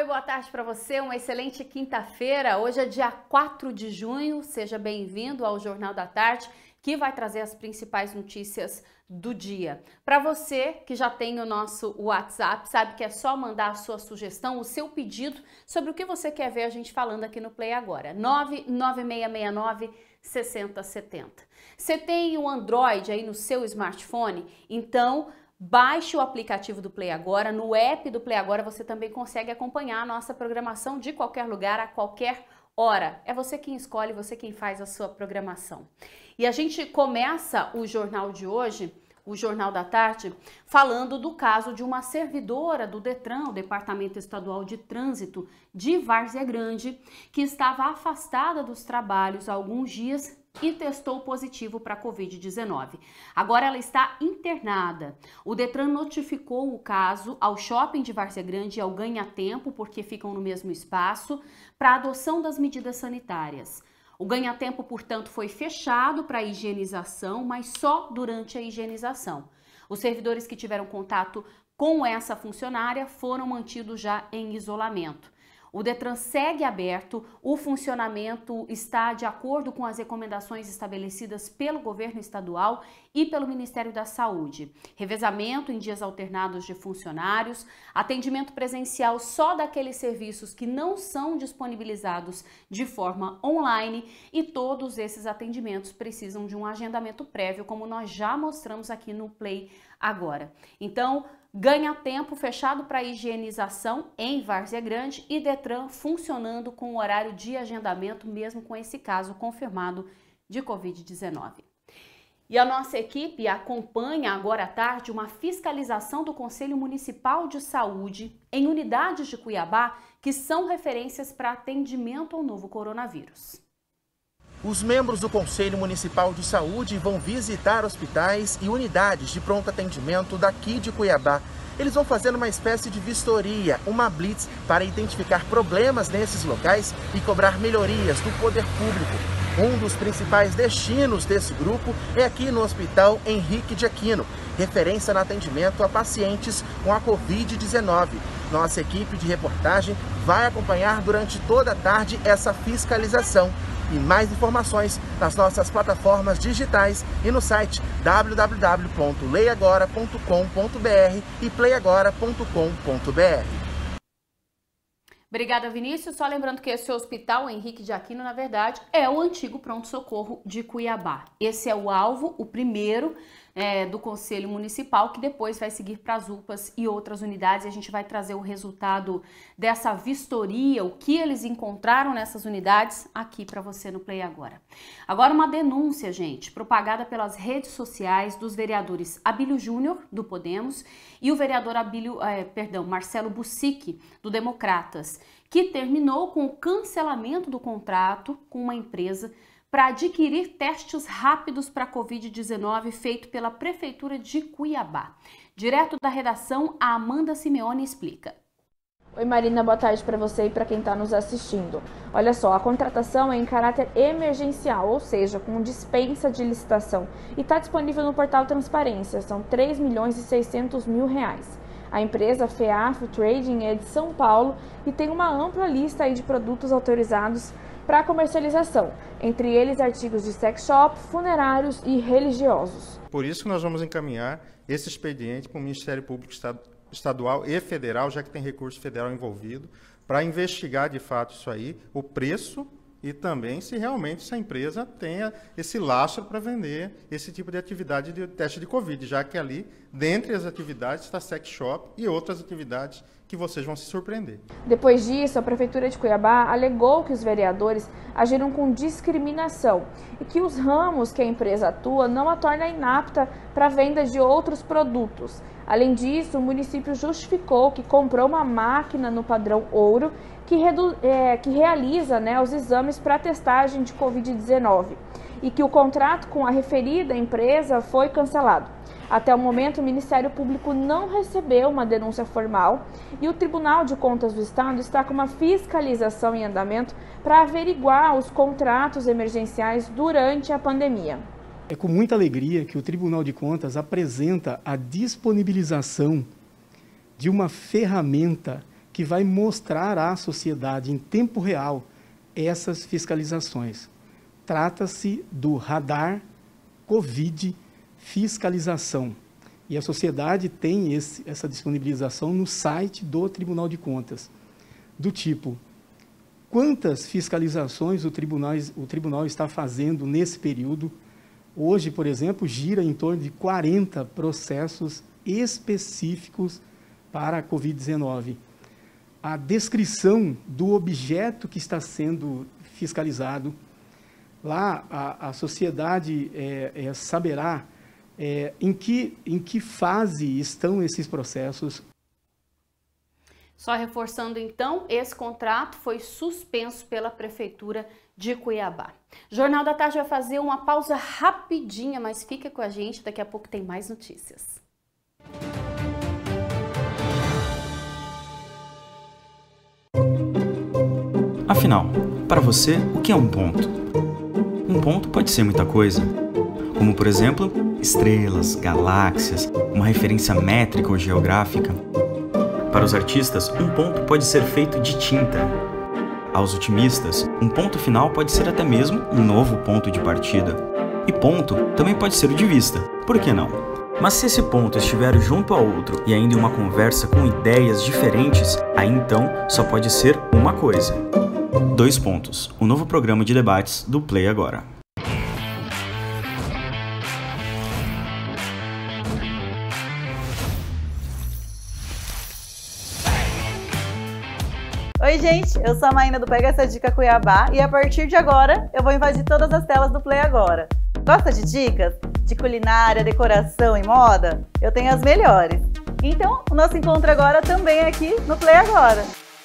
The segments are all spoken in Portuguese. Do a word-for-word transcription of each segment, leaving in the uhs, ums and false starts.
boa tarde para você, uma excelente quinta-feira. Hoje é dia quatro de junho, seja bem-vindo ao Jornal da Tarde, que vai trazer as principais notícias do dia. Para você que já tem o nosso WhatsApp, sabe que é só mandar a sua sugestão, o seu pedido sobre o que você quer ver a gente falando aqui no Play Agora. nove nove seis seis nove, seis zero sete zero. Você tem o Android aí no seu smartphone? Então baixe o aplicativo do Play Agora. No app do Play Agora você também consegue acompanhar a nossa programação de qualquer lugar, a qualquer hora. É você quem escolhe, você quem faz a sua programação. E a gente começa o jornal de hoje, o Jornal da Tarde, falando do caso de uma servidora do Detran, o Departamento Estadual de Trânsito de Várzea Grande, que estava afastada dos trabalhos há alguns dias e testou positivo para a covid dezenove. Agora ela está internada. O Detran notificou o caso ao Shopping de Várzea Grande e ao Ganha Tempo, porque ficam no mesmo espaço, para a adoção das medidas sanitárias. O Ganha Tempo, portanto, foi fechado para higienização, mas só durante a higienização. Os servidores que tiveram contato com essa funcionária foram mantidos já em isolamento. O Detran segue aberto, o funcionamento está de acordo com as recomendações estabelecidas pelo governo estadual e pelo Ministério da Saúde. Revezamento em dias alternados de funcionários, atendimento presencial só daqueles serviços que não são disponibilizados de forma online e todos esses atendimentos precisam de um agendamento prévio, como nós já mostramos aqui no Play Agora. Então, Ganha Tempo fechado para higienização em Várzea Grande e Detran funcionando com o horário de agendamento, mesmo com esse caso confirmado de covid dezenove. E a nossa equipe acompanha agora à tarde uma fiscalização do Conselho Municipal de Saúde em unidades de Cuiabá que são referências para atendimento ao novo coronavírus. Os membros do Conselho Municipal de Saúde vão visitar hospitais e unidades de pronto atendimento daqui de Cuiabá. Eles vão fazer uma espécie de vistoria, uma blitz, para identificar problemas nesses locais e cobrar melhorias do poder público. Um dos principais destinos desse grupo é aqui no Hospital Henrique de Aquino, referência no atendimento a pacientes com a covid dezenove. Nossa equipe de reportagem vai acompanhar durante toda a tarde essa fiscalização. E mais informações nas nossas plataformas digitais e no site w w w ponto lei agora ponto com ponto b r e play agora ponto com ponto b r. Obrigada, Vinícius. Só lembrando que esse hospital, Henrique de Aquino, na verdade, é o antigo pronto-socorro de Cuiabá. Esse é o alvo, o primeiro é, do Conselho Municipal, que depois vai seguir para as U P As e outras unidades. E a gente vai trazer o resultado dessa vistoria, o que eles encontraram nessas unidades, aqui para você no Play Agora. Agora uma denúncia, gente, propagada pelas redes sociais dos vereadores Abílio Júnior, do Podemos, e o vereador Abílio, é, perdão, Marcelo Bussic, do Democratas, que terminou com o cancelamento do contrato com uma empresa para adquirir testes rápidos para a covid dezenove feito pela Prefeitura de Cuiabá. Direto da redação, a Amanda Simeone explica. Oi Marina, boa tarde para você e para quem está nos assistindo. Olha só, a contratação é em caráter emergencial, ou seja, com dispensa de licitação, e está disponível no portal Transparência, são três milhões e seiscentos mil reais. A empresa FEAF Trading é de São Paulo e tem uma ampla lista aí de produtos autorizados para comercialização, entre eles artigos de sex shop, funerários e religiosos. Por isso que nós vamos encaminhar esse expediente para o Ministério Público Estadual e Federal, já que tem recurso federal envolvido, para investigar de fato isso aí, o preço e também se realmente essa empresa tenha esse lastro para vender esse tipo de atividade de teste de Covid, já que ali, dentre as atividades, está sex shop e outras atividades que vocês vão se surpreender. Depois disso, a Prefeitura de Cuiabá alegou que os vereadores agiram com discriminação e que os ramos que a empresa atua não a torna inapta para a venda de outros produtos. Além disso, o município justificou que comprou uma máquina no padrão ouro que, redu é, que realiza né, os exames para testagem de covid dezenove e que o contrato com a referida empresa foi cancelado. Até o momento, o Ministério Público não recebeu uma denúncia formal e o Tribunal de Contas do Estado está com uma fiscalização em andamento para averiguar os contratos emergenciais durante a pandemia. É com muita alegria que o Tribunal de Contas apresenta a disponibilização de uma ferramenta que vai mostrar à sociedade em tempo real essas fiscalizações. Trata-se do Radar Covid Fiscalização. E a sociedade tem esse, essa disponibilização no site do Tribunal de Contas, do tipo: quantas fiscalizações o tribunal, o tribunal está fazendo nesse período? Hoje, por exemplo, gira em torno de quarenta processos específicos para a covid dezenove. A descrição do objeto que está sendo fiscalizado. Lá, a, a sociedade é, é, saberá é, em, que, em que fase estão esses processos. Só reforçando, então, esse contrato foi suspenso pela Prefeitura de Cuiabá. Jornal da Tarde vai fazer uma pausa rapidinha, mas fica com a gente, daqui a pouco tem mais notícias. Afinal, para você, o que é um ponto? Um ponto pode ser muita coisa, como, por exemplo, estrelas, galáxias, uma referência métrica ou geográfica. Para os artistas, um ponto pode ser feito de tinta. Aos otimistas, um ponto final pode ser até mesmo um novo ponto de partida. E ponto também pode ser o de vista, por que não? Mas se esse ponto estiver junto ao outro e ainda em uma conversa com ideias diferentes, aí então só pode ser uma coisa. Dois Pontos, o novo programa de debates do Play Agora. Oi gente, eu sou a Maína do Pega Essa Dica Cuiabá e a partir de agora eu vou invadir todas as telas do Play Agora. Gosta de dicas? De culinária, decoração e moda? Eu tenho as melhores. Então, o nosso encontro agora também é aqui no Play Agora.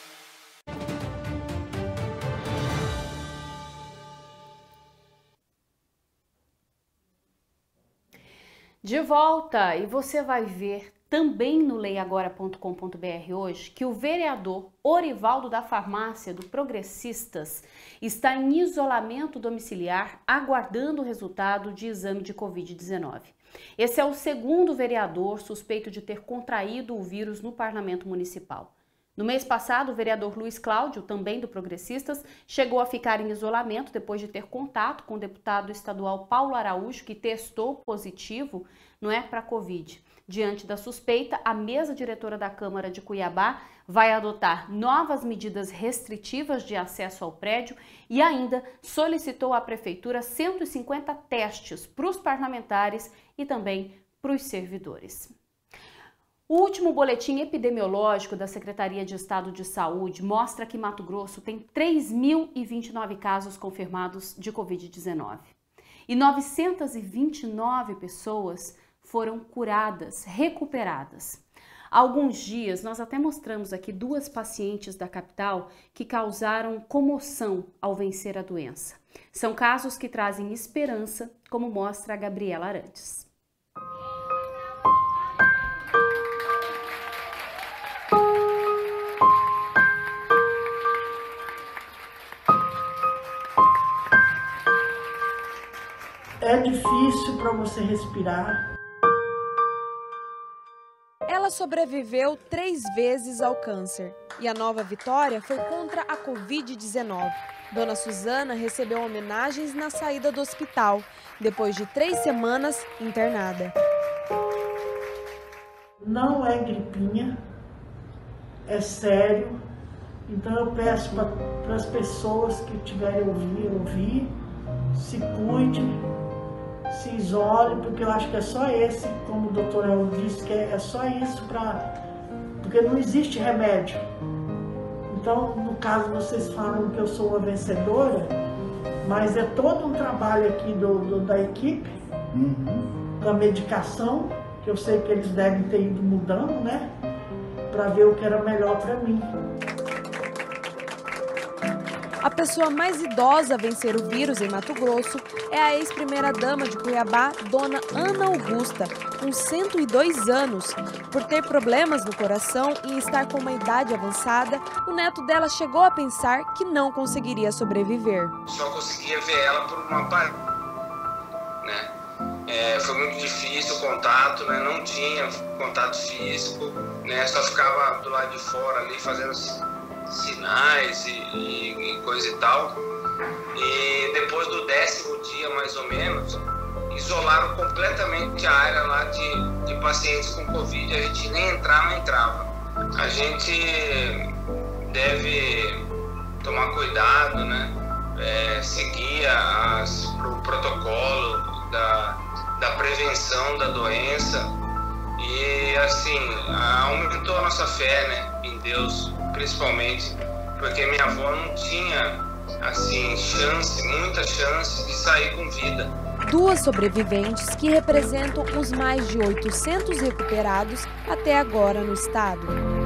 De volta, e você vai ver também no lei agora ponto com ponto br hoje que o vereador Orivaldo da Farmácia do Progressistas está em isolamento domiciliar aguardando o resultado de exame de covid dezenove. Esse é o segundo vereador suspeito de ter contraído o vírus no Parlamento Municipal. No mês passado, o vereador Luiz Cláudio, também do Progressistas, chegou a ficar em isolamento depois de ter contato com o deputado estadual Paulo Araújo, que testou positivo, não é, para Covid. Diante da suspeita, a mesa diretora da Câmara de Cuiabá vai adotar novas medidas restritivas de acesso ao prédio e ainda solicitou à Prefeitura cento e cinquenta testes para os parlamentares e também para os servidores. O último boletim epidemiológico da Secretaria de Estado de Saúde mostra que Mato Grosso tem três mil e vinte e nove casos confirmados de covid dezenove e novecentas e vinte e nove pessoas foram curadas, recuperadas. Há alguns dias, nós até mostramos aqui duas pacientes da capital que causaram comoção ao vencer a doença. São casos que trazem esperança, como mostra a Gabriela Arantes. É difícil para você respirar. Ela sobreviveu três vezes ao câncer e a nova vitória foi contra a covid dezenove. Dona Suzana recebeu homenagens na saída do hospital, depois de três semanas internada. Não é gripinha, é sério. Então eu peço para as pessoas que tiverem ouvir, ouvir, se cuide, se isole, porque eu acho que é só esse, como o doutor El disse, que é, é só isso para... Porque não existe remédio. Então, no caso, vocês falam que eu sou uma vencedora, mas é todo um trabalho aqui do, do, da equipe, uhum. da medicação, que eu sei que eles devem ter ido mudando, né? Para ver o que era melhor para mim. A pessoa mais idosa a vencer o vírus em Mato Grosso é a ex-primeira-dama de Cuiabá, Dona Ana Augusta, com cento e dois anos. Por ter problemas no coração e estar com uma idade avançada, o neto dela chegou a pensar que não conseguiria sobreviver. Só conseguia ver ela por uma parte, né? É, foi muito difícil o contato, né? Não tinha contato físico, né? Só ficava do lado de fora ali fazendo sinais e, e, e coisa e tal. E depois do décimo dia, mais ou menos, isolaram completamente a área lá de, de pacientes com Covid. A gente nem entrar, não entrava. A gente deve tomar cuidado, né? É, seguir as, o protocolo da, da prevenção da doença e, assim, aumentou a nossa fé, né? Em Deus, principalmente, porque minha avó não tinha, assim, chance, muita chance de sair com vida. Duas sobreviventes que representam os mais de oitocentos recuperados até agora no estado.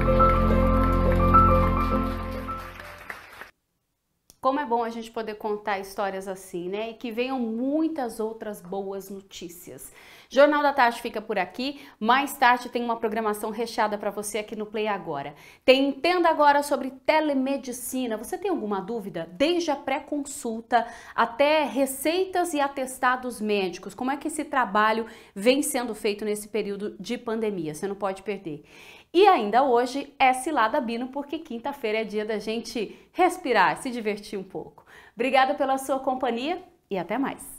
Como é bom a gente poder contar histórias assim, né? E que venham muitas outras boas notícias. Jornal da Tarde fica por aqui. Mais tarde tem uma programação recheada para você aqui no Play Agora. Tem Entenda Agora sobre telemedicina. Você tem alguma dúvida? Desde a pré-consulta até receitas e atestados médicos. Como é que esse trabalho vem sendo feito nesse período de pandemia? Você não pode perder. E ainda hoje é Cilada Bino, porque quinta-feira é dia da gente respirar, se divertir um pouco. Obrigada pela sua companhia e até mais.